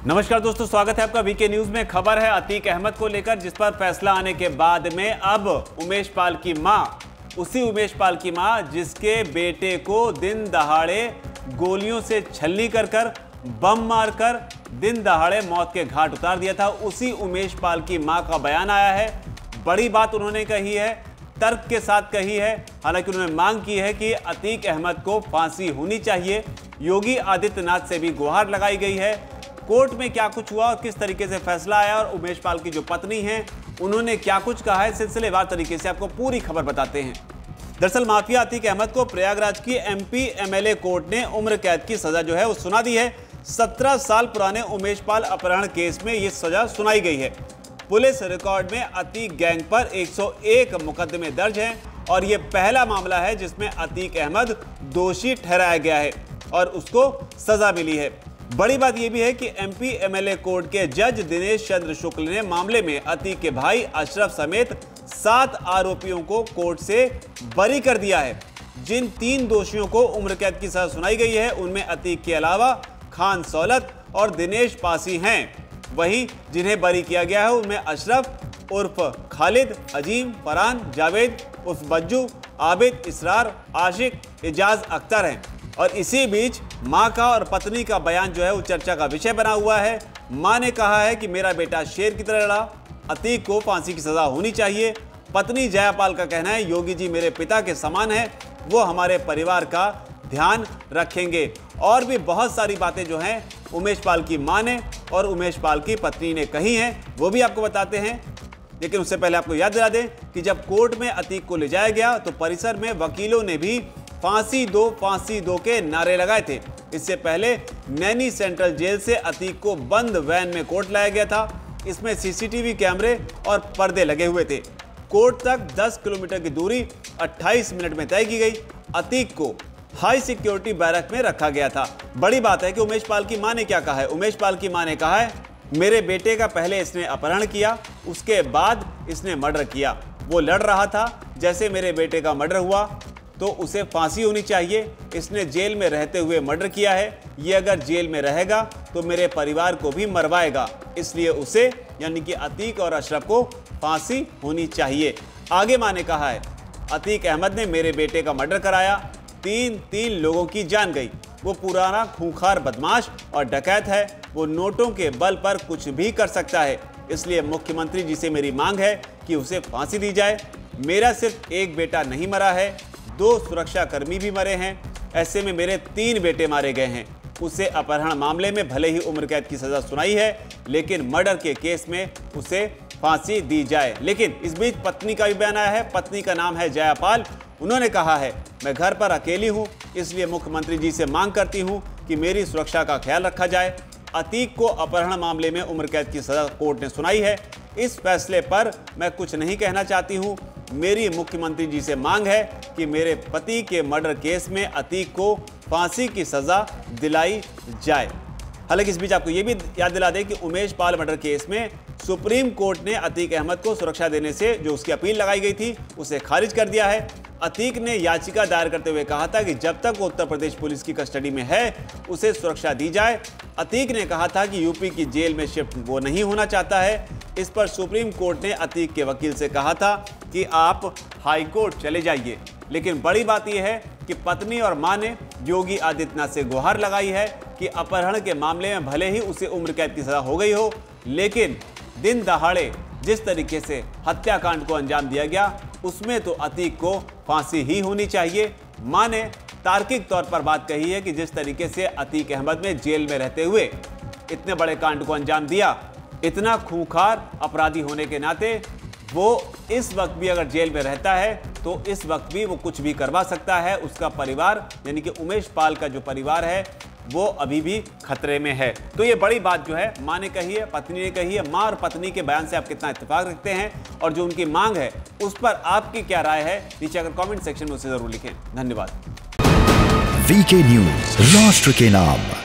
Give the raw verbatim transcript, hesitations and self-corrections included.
नमस्कार दोस्तों, स्वागत है आपका वीके न्यूज में। खबर है अतीक अहमद को लेकर, जिस पर फैसला आने के बाद में अब उमेश पाल की मां, उसी उमेश पाल की मां जिसके बेटे को दिन दहाड़े गोलियों से छलनी कर कर बम मारकर दिन दहाड़े मौत के घाट उतार दिया था, उसी उमेश पाल की मां का बयान आया है। बड़ी बात उन्होंने कही है, तर्क के साथ कही है। हालांकि उन्होंने मांग की है कि अतीक अहमद को फांसी होनी चाहिए। योगी आदित्यनाथ से भी गुहार लगाई गई है। कोर्ट में क्या कुछ हुआ और किस तरीके से फैसला आया और उमेश पाल की जो पत्नी हैं उन्होंने क्या कुछ कहा है, सिलसिलेवार तरीके से आपको पूरी खबर बताते हैं। दरअसल माफिया अतीक अहमद को प्रयागराज की एमपी एमएलए कोर्ट ने उम्र कैद की सजा जो है वो सुना दी है। सत्रह साल पुराने उमेश पाल अपहरण केस में ये सजा सुनाई गई है। पुलिस रिकॉर्ड में अतीक गैंग पर एक सौ एक मुकदमे दर्ज हैं और ये पहला मामला है जिसमें अतीक अहमद दोषी ठहराया गया है और उसको सजा मिली है। बड़ी बात यह भी है कि एमपी एमएलए कोर्ट के जज दिनेश चंद्र शुक्ल ने मामले में अतीक के भाई अशरफ समेत सात आरोपियों को कोर्ट से बरी कर दिया है। जिन तीन दोषियों को उम्र कैद की सजा सुनाई गई है उनमें अतीक के अलावा खान सौलत और दिनेश पासी हैं। वहीं जिन्हें बरी किया गया है उनमें अशरफ उर्फ खालिद, अजीम, फरहान, जावेद उर्फ बज्जू, आबिद, इसरार, आशिक, एजाज अख्तर हैं। और इसी बीच मां का और पत्नी का बयान जो है वो चर्चा का विषय बना हुआ है। मां ने कहा है कि मेरा बेटा शेर की तरह लड़ा, अतीक को फांसी की सजा होनी चाहिए। पत्नी जयापाल का कहना है योगी जी मेरे पिता के समान है, वो हमारे परिवार का ध्यान रखेंगे। और भी बहुत सारी बातें जो हैं उमेश पाल की मां ने और उमेश पाल की पत्नी ने कही हैं, वो भी आपको बताते हैं। लेकिन उससे पहले आपको याद दिला दें कि जब कोर्ट में अतीक को ले जाया गया तो परिसर में वकीलों ने भी फांसी दो फांसी दो के नारे लगाए थे। इससे पहले नैनी सेंट्रल जेल से अतीक को बंद वैन में कोर्ट लाया गया था। इसमें सीसीटीवी कैमरे और पर्दे लगे हुए थे। कोर्ट तक दस किलोमीटर की दूरी अट्ठाईस मिनट में तय की गई। अतीक को हाई सिक्योरिटी बैरक में रखा गया था। बड़ी बात है कि उमेश पाल की मां ने क्या कहा है। उमेश पाल की मां ने कहा है मेरे बेटे का पहले इसने अपहरण किया, उसके बाद इसने मर्डर किया। वो लड़ रहा था, जैसे मेरे बेटे का मर्डर हुआ तो उसे फांसी होनी चाहिए। इसने जेल में रहते हुए मर्डर किया है, ये अगर जेल में रहेगा तो मेरे परिवार को भी मरवाएगा, इसलिए उसे यानी कि अतीक और अशरफ को फांसी होनी चाहिए। आगे मां ने कहा है अतीक अहमद ने मेरे बेटे का मर्डर कराया, तीन तीन लोगों की जान गई। वो पुराना खूंखार बदमाश और डकैत है, वो नोटों के बल पर कुछ भी कर सकता है। इसलिए मुख्यमंत्री जी से मेरी मांग है कि उसे फांसी दी जाए। मेरा सिर्फ एक बेटा नहीं मरा है, दो सुरक्षा कर्मी भी मरे हैं। ऐसे में मेरे तीन बेटे मारे गए हैं। उसे अपहरण मामले में भले ही उम्र कैद की सजा सुनाई है, लेकिन मर्डर के केस में उसे फांसी दी जाए। लेकिन इस बीच पत्नी का भी बयान आया है। पत्नी का नाम है जयापाल। उन्होंने कहा है मैं घर पर अकेली हूं, इसलिए मुख्यमंत्री जी से मांग करती हूं कि मेरी सुरक्षा का ख्याल रखा जाए। अतीक को अपहरण मामले में उम्र कैद की सजा कोर्ट ने सुनाई है। इस फैसले पर मैं कुछ नहीं कहना चाहती हूं। मेरी मुख्यमंत्री जी से मांग है कि मेरे पति के मर्डर केस में अतीक को फांसी की सजा दिलाई जाए। हालांकि इस बीच आपको यह भी याद दिला दें कि उमेश पाल मर्डर केस में सुप्रीम कोर्ट ने अतीक अहमद को सुरक्षा देने से जो उसकी अपील लगाई गई थी उसे खारिज कर दिया है। अतीक ने याचिका दायर करते हुए कहा था कि जब तक वो उत्तर प्रदेश पुलिस की कस्टडी में है उसे सुरक्षा दी जाए। अतीक ने कहा था कि यूपी की जेल में शिफ्ट वो नहीं होना चाहता है। इस पर सुप्रीम कोर्ट ने अतीक के वकील से कहा था कि आप हाई कोर्ट चले जाइए। लेकिन बड़ी बात यह है कि पत्नी और मां ने योगी आदित्यनाथ से गुहार लगाई है कि अपहरण के मामले में भले ही उसे उम्र कैद की सजा हो गई हो, लेकिन दिन दहाड़े जिस तरीके से हत्याकांड को अंजाम दिया गया उसमें तो अतीक को फांसी ही होनी चाहिए। मां ने तार्किक तौर पर बात कही है कि जिस तरीके से अतीक अहमद ने जेल में रहते हुए इतने बड़े कांड को अंजाम दिया, इतना खूंखार अपराधी होने के नाते वो इस वक्त भी अगर जेल में रहता है तो इस वक्त भी वो कुछ भी करवा सकता है। उसका परिवार यानी कि उमेश पाल का जो परिवार है वो अभी भी खतरे में है। तो ये बड़ी बात जो है मां ने कही है, पत्नी ने कही है। मां और पत्नी के बयान से आप कितना इत्तेफाक रखते हैं और जो उनकी मांग है उस पर आपकी क्या राय है, नीचे अगर कमेंट सेक्शन में उसे जरूर लिखें। धन्यवाद। वीके न्यूज, राष्ट्र के नाम।